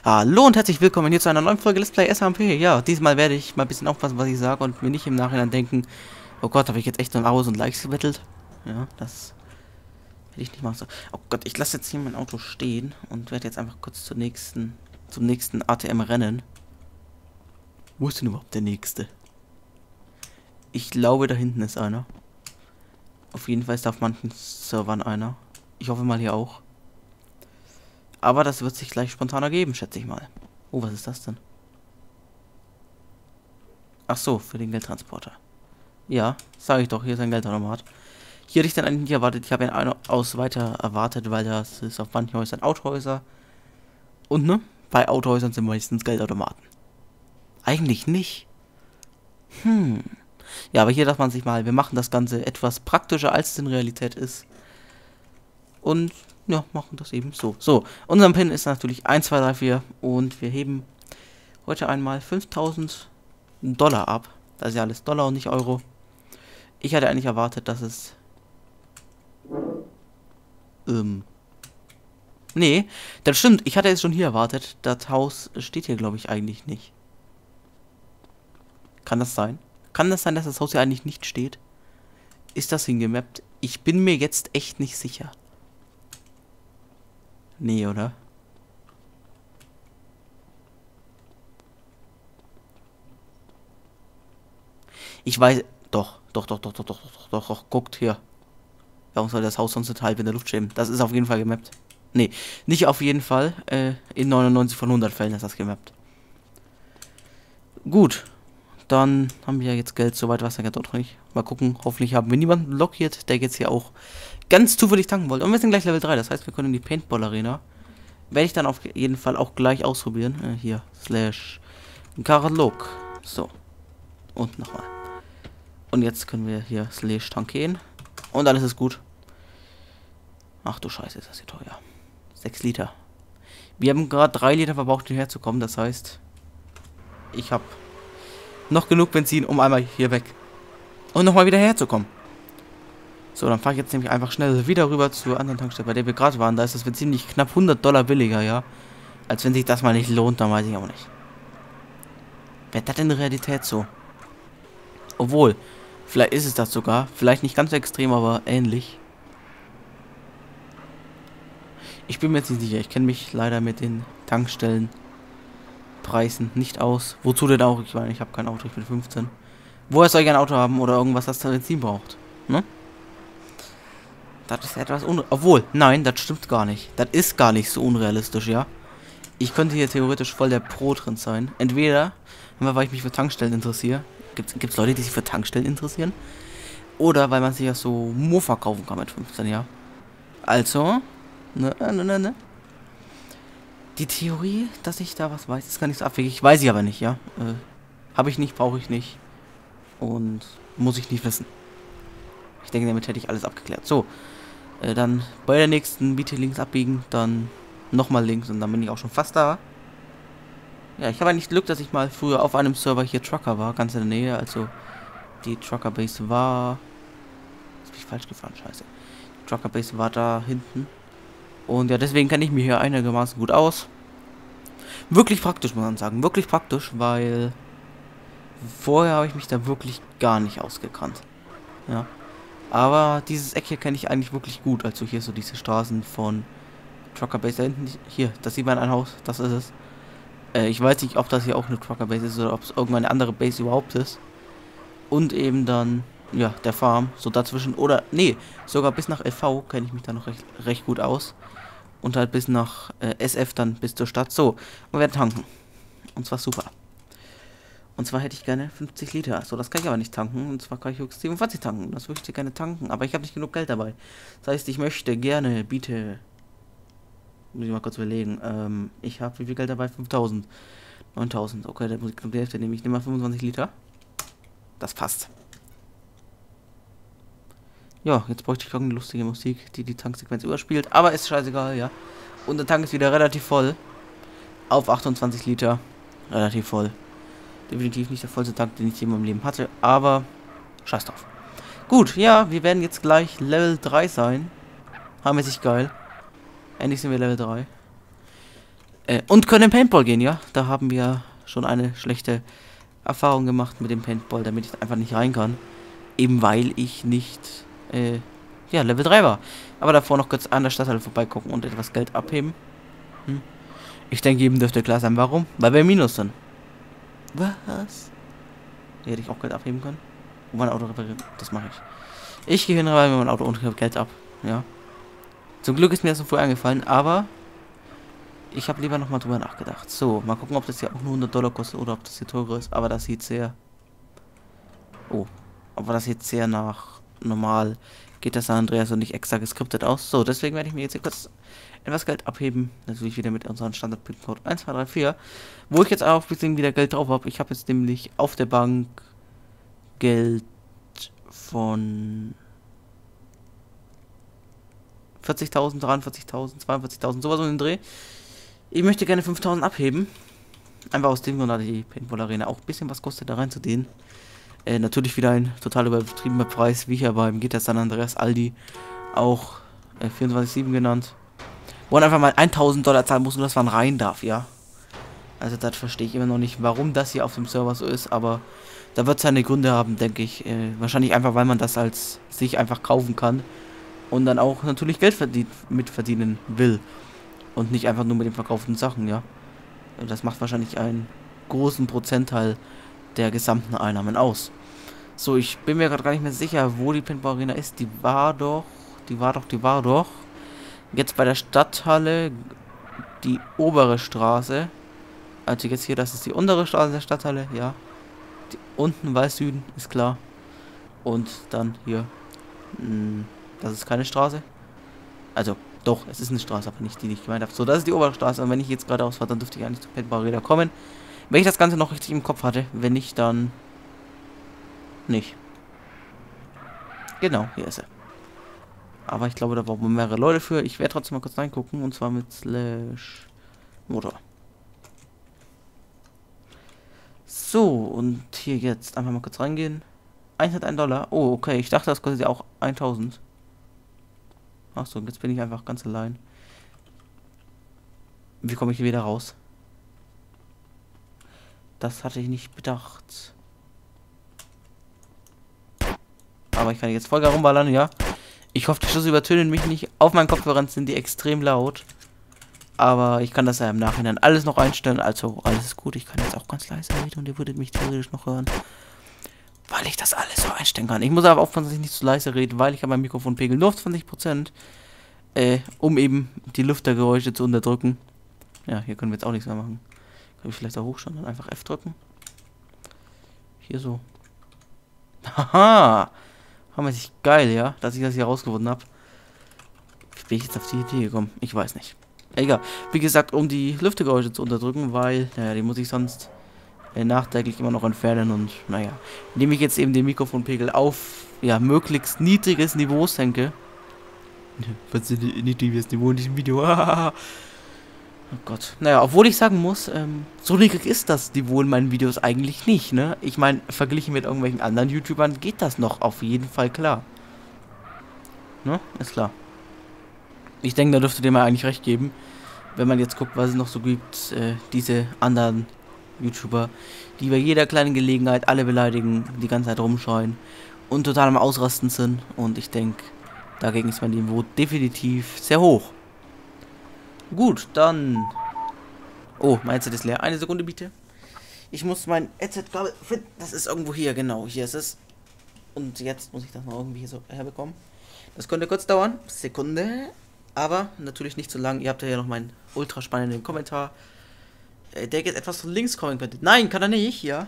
Hallo und herzlich willkommen hier zu einer neuen Folge Let's Play SMP. Ja, diesmal werde ich mal ein bisschen aufpassen, was ich sage und mir nicht im Nachhinein denken, oh Gott, habe ich jetzt echt so ein Aus und Likes gebettelt? Ja, das hätte ich nicht machen sollen. Oh Gott, ich lasse jetzt hier mein Auto stehen und werde jetzt einfach kurz zum nächsten ATM rennen. Wo ist denn überhaupt der nächste? Ich glaube, da hinten ist einer. Auf jeden Fall ist da auf manchen Servern einer. Ich hoffe mal hier auch. Aber das wird sich gleich spontan ergeben, schätze ich mal. Oh, was ist das denn? Ach so, für den Geldtransporter. Ja, sage ich doch, hier ist ein Geldautomat. Hier hätte ich dann eigentlich nicht erwartet. Ich habe ihn aus weiter erwartet, weil das ist auf manchen Häusern Autohäuser. Und ne? Bei Autohäusern sind meistens Geldautomaten. Eigentlich nicht. Ja, aber hier darf man sich mal, wir machen das Ganze etwas praktischer, als es in Realität ist. Und ja, machen das eben so. So, unser PIN ist natürlich 1, 2, 3, 4 und wir heben heute einmal 5000 Dollar ab. Das ist ja alles Dollar und nicht Euro. Ich hatte eigentlich erwartet, dass es... Nee, das stimmt. Ich hatte es schon hier erwartet. Das Haus steht hier, glaube ich, eigentlich nicht. Kann das sein? Kann das sein, dass das Haus hier eigentlich nicht steht? Ist das hingemappt? Ich bin mir jetzt echt nicht sicher. Nee, oder? Ich weiß... Doch, guckt hier. Warum soll das Haus sonst nicht halb in der Luft schweben? Das ist auf jeden Fall gemappt. Nee, nicht auf jeden Fall. In 99 von 100 Fällen ist das gemappt. Gut. Dann haben wir ja jetzt Geld. Soweit war es ja dort nicht. Mal gucken. Hoffentlich haben wir niemanden blockiert, der jetzt hier auch ganz zufällig tanken wollte. Und wir sind gleich Level 3. Das heißt, wir können in die Paintball Arena. Werde ich dann auf jeden Fall auch gleich ausprobieren. Hier. / Katalog. So. Und nochmal. Und jetzt können wir hier / tanken. Und alles ist gut. Ach du Scheiße, ist das hier teuer. 6 Liter. Wir haben gerade 3 Liter verbraucht, hierher zu kommen. Das heißt, ich habe noch genug Benzin, um einmal hier weg. Und nochmal wieder herzukommen. So, dann fahre ich jetzt nämlich einfach schnell wieder rüber zur anderen Tankstelle, bei der wir gerade waren. Da ist das Benzin nicht knapp 100 Dollar billiger, ja. Als wenn sich das mal nicht lohnt, dann weiß ich aber nicht. Wäre das in der Realität so? Obwohl, vielleicht ist es das sogar. Vielleicht nicht ganz so extrem, aber ähnlich. Ich bin mir jetzt nicht sicher. Ich kenne mich leider mit den Tankstellenpreisen nicht aus. Wozu denn auch? Ich meine, ich habe kein Auto, ich bin 15. Woher soll ich ein Auto haben oder irgendwas, das Benzin braucht? Ne? Das ist etwas obwohl, nein, das stimmt gar nicht. Das ist gar nicht so unrealistisch, ja. Ich könnte hier theoretisch voll der Pro drin sein. Entweder, weil ich mich für Tankstellen interessiere. Gibt's Leute, die sich für Tankstellen interessieren? Oder weil man sich ja so Mofa kaufen kann mit 15, ja. Also, ne. Die Theorie, dass ich da was weiß, ist gar nicht so abwegig. Weiß ich aber nicht, ja. Habe ich nicht, brauche ich nicht. Und muss ich nicht wissen. Ich denke, damit hätte ich alles abgeklärt. So, dann bei der nächsten bitte links abbiegen, dann nochmal links und dann bin ich auch schon fast da. Ja, ich habe eigentlich Glück, dass ich mal früher auf einem Server hier Trucker war, ganz in der Nähe. Also die Trucker Base war... Jetzt bin ich falsch gefahren, scheiße. Die Trucker Base war da hinten. Und ja, deswegen kenne ich mich hier einigermaßen gut aus. Wirklich praktisch, muss man sagen. Wirklich praktisch, weil vorher habe ich mich da wirklich gar nicht ausgekannt. Ja. Aber dieses Eck hier kenne ich eigentlich wirklich gut. Also hier so diese Straßen von Trucker Base da hinten. Hier, das sieht man ein Haus. Das ist es. Ich weiß nicht, ob das hier auch eine Trucker Base ist oder ob es irgendeine andere Base überhaupt ist. Und eben dann, ja, der Farm. So dazwischen. Oder, nee, sogar bis nach LV kenne ich mich da noch recht gut aus. Und halt bis nach SF dann bis zur Stadt. So, wir werden tanken. Und zwar super. Und zwar hätte ich gerne 50 Liter. So, das kann ich aber nicht tanken. Und zwar kann ich höchstens 47 tanken. Das möchte ich gerne tanken. Aber ich habe nicht genug Geld dabei. Das heißt, ich möchte gerne, biete... Muss ich mal kurz überlegen. Ich habe wie viel Geld dabei? 5000. 9000. Okay, der muss ich knapp die Hälfte nehmen. Ich nehme mal 25 Liter. Das passt. Ja, jetzt bräuchte ich irgendeine lustige Musik, die die Tanksequenz überspielt. Aber ist scheißegal, ja. Und der Tank ist wieder relativ voll. Auf 28 Liter. Relativ voll. Definitiv nicht der vollste Tank, den ich je in meinem Leben hatte. Aber scheiß drauf. Gut, ja, wir werden jetzt gleich Level 3 sein. Hammermäßig geil. Endlich sind wir Level 3. Und können Paintball gehen, ja. Da haben wir schon eine schlechte Erfahrung gemacht mit dem Paintball, damit ich einfach nicht rein kann. Eben weil ich nicht, ja, Level 3 war. Aber davor noch kurz an der Stadthalle vorbeigucken und etwas Geld abheben. Ich denke, jedem dürfte klar sein, warum. Weil wir im Minus sind. Was? Hier hätte ich auch Geld abheben können. Und mein Auto reparieren. Das mache ich. Ich gehe hin rein mit meinem Auto und habe Geld ab. Ja. Zum Glück ist mir das so früh eingefallen, aber ich habe lieber nochmal drüber nachgedacht. So, mal gucken, ob das hier auch nur $100 kostet oder ob das hier teurer ist. Aber das sieht sehr... Oh. Aber das sieht sehr nach normal. Geht das San Andreas und nicht extra geskriptet aus. So, deswegen werde ich mir jetzt hier kurz etwas Geld abheben. Natürlich wieder mit unserem Standard-Pin-Code 1234. Wo ich jetzt auch ein bisschen wieder Geld drauf habe. Ich habe jetzt nämlich auf der Bank Geld von 40.000, 43.000, 42.000, sowas um den Dreh. Ich möchte gerne 5.000 abheben. Einfach aus dem Grund, da die Paintball Arena auch ein bisschen was kostet, da reinzudehnen. Natürlich wieder ein total übertriebener Preis, wie hier beim GTA San Andreas Aldi auch 24/7 genannt. Wo man einfach mal $1.000 zahlen muss, nur dass man rein darf, ja. Also das verstehe ich immer noch nicht, warum das hier auf dem Server so ist, aber da wird es seine Gründe haben, denke ich. Wahrscheinlich einfach, weil man das als sich einfach kaufen kann und dann auch natürlich Geld mitverdienen will. Und nicht einfach nur mit den verkauften Sachen, ja. Das macht wahrscheinlich einen großen Prozentteil der gesamten Einnahmen aus. So, ich bin mir gerade gar nicht mehr sicher, wo die Paintball Arena ist. Die war doch jetzt bei der Stadthalle, die obere Straße. Also jetzt hier, das ist die untere Straße der Stadthalle, ja. Die unten weiß Süden, ist klar. Und dann hier, das ist keine Straße. Also, doch, es ist eine Straße, aber nicht die, die ich gemeint habe. So, das ist die obere Straße. Und wenn ich jetzt gerade ausfahre, dann dürfte ich eigentlich zur Paintball Arena kommen. Wenn ich das Ganze noch richtig im Kopf hatte. Wenn nicht, dann nicht. Genau, hier ist er. Aber ich glaube, da brauchen wir mehrere Leute für. Ich werde trotzdem mal kurz reingucken. Und zwar mit /Motor. So, und hier jetzt einfach mal kurz reingehen. $101. Oh, okay. Ich dachte, das kostet ja auch 1.000. Achso, jetzt bin ich einfach ganz allein. Wie komme ich hier wieder raus? Das hatte ich nicht bedacht. Aber ich kann jetzt Vollgas rumballern, ja. Ich hoffe, die Schüsse übertönen mich nicht. Auf meinen Kopfhörern sind die extrem laut. Aber ich kann das ja im Nachhinein alles noch einstellen. Also alles ist gut. Ich kann jetzt auch ganz leise reden und ihr würdet mich theoretisch noch hören. Weil ich das alles so einstellen kann. Ich muss aber aufpassen, dass ich nicht zu leise rede, weil ich habe mein Mikrofonpegel nur auf 20%. Um eben die Lüftergeräusche zu unterdrücken. Ja, hier können wir jetzt auch nichts mehr machen. Kann ich vielleicht auch hochschauen und einfach F drücken. Hier so. Haha! Haben wir sich geil, ja? Dass ich das hier rausgefunden habe. Wie bin ich jetzt auf die Idee gekommen? Ich weiß nicht. Egal. Wie gesagt, um die Lüftergeräusche zu unterdrücken, weil, naja, die muss ich sonst nachträglich immer noch entfernen und, naja. Indem ich jetzt eben den Mikrofonpegel auf, ja, möglichst niedriges Niveau senke. Was ist ein niedriges Niveau in diesem Video? Oh Gott. Naja, obwohl ich sagen muss, so niedrig ist das Niveau in meinen Videos eigentlich nicht, ne? Ich meine, verglichen mit irgendwelchen anderen YouTubern geht das noch auf jeden Fall klar. Ne? Ist klar. Ich denke, da dürfte dir mal eigentlich recht geben, wenn man jetzt guckt, was es noch so gibt, diese anderen YouTuber, die bei jeder kleinen Gelegenheit alle beleidigen, die ganze Zeit rumschreien und total am Ausrasten sind. Und ich denke, dagegen ist mein Niveau definitiv sehr hoch. Gut, dann... Oh, mein Headset ist leer. Eine Sekunde bitte. Ich muss mein Headset-Kabel finden. Das ist irgendwo hier, genau. Hier ist es. Und jetzt muss ich das noch irgendwie hier so herbekommen. Das könnte kurz dauern. Sekunde. Aber natürlich nicht so lang. Ihr habt ja noch meinen ultra spannenden Kommentar. Der jetzt etwas von links kommen könnte. Nein, kann er nicht, ja.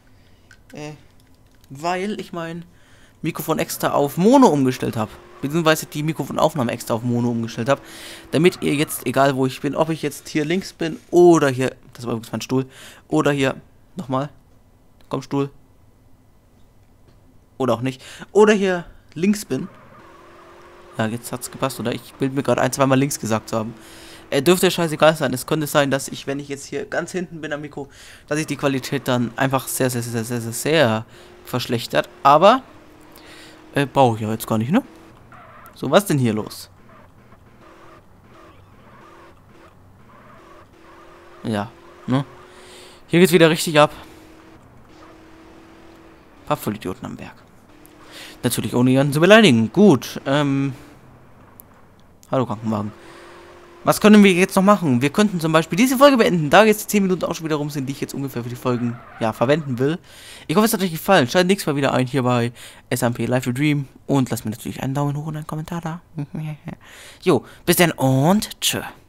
Weil ich mein Mikrofon extra auf Mono umgestellt habe. Beziehungsweise die Mikrofonaufnahme extra auf Mono umgestellt habe. Damit ihr jetzt, egal wo ich bin, ob ich jetzt hier links bin oder hier, das war übrigens mein Stuhl, oder hier, nochmal, komm Stuhl. Oder auch nicht. Oder hier links bin. Ja, jetzt hat's gepasst, oder? Ich bilde mir gerade ein, zweimal links gesagt zu haben. Dürfte scheißegal sein. Es könnte sein, dass ich, wenn ich jetzt hier ganz hinten bin am Mikro, dass sich die Qualität dann einfach sehr verschlechtert. Aber brauche ich ja jetzt gar nicht, ne? So, was denn hier los? Ja, ne? Hier geht's wieder richtig ab. Ein paar Vollidioten am Berg. Natürlich ohne jemanden zu beleidigen. Gut, hallo Krankenwagen. Was können wir jetzt noch machen? Wir könnten zum Beispiel diese Folge beenden, da jetzt die 10 Minuten auch schon wieder rum sind, die ich jetzt ungefähr für die Folgen, ja, verwenden will. Ich hoffe, es hat euch gefallen. Schaltet nächstes Mal wieder ein hier bei SMP Live to Dream und lasst mir natürlich einen Daumen hoch und einen Kommentar da. Jo, bis dann und tschö.